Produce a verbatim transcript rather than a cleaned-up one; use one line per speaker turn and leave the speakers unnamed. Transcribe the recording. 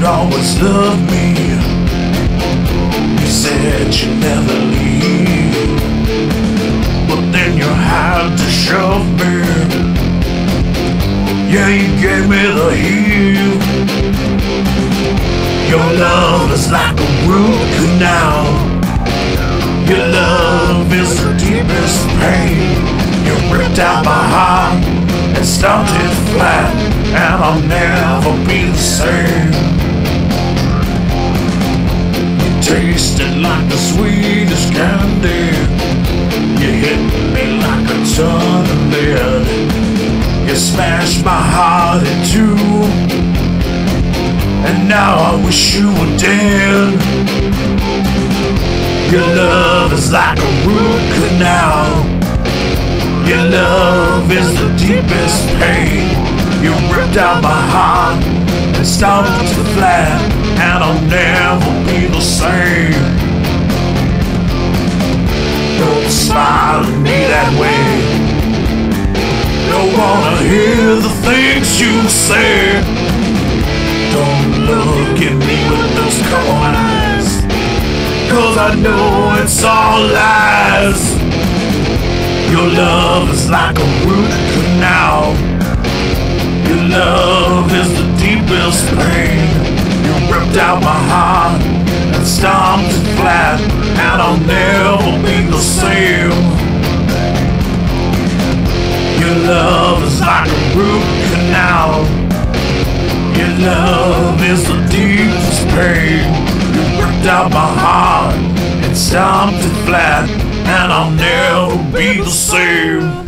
always loved me. You said you'd never leave, but then you had to shove me. Yeah, you gave me the heave. Your love is like a root canal. Your love is the deepest pain. You ripped out my heart and stomped it flat, and I'll never be the same. You tasted like the sweetest candy. You hit me like a ton of lead. You smashed my heart in two, and now I wish you were dead. Your love is like a root canal. Your love is the deepest pain. You ripped out my heart and stomped it flat, and I'll never be the same. Don't smile at me that way. Don't wanna hear the things you say. Don't look at me with those cold eyes, 'cause I know it's all lies. Your love is like a root canal. Your love is the deepest pain. You ripped out my heart and stomped it flat, and I'll never be the same. Your love is like a root canal. Your love is the deepest pain. You ripped out my heart and stomped it flat, and I'll never be the same.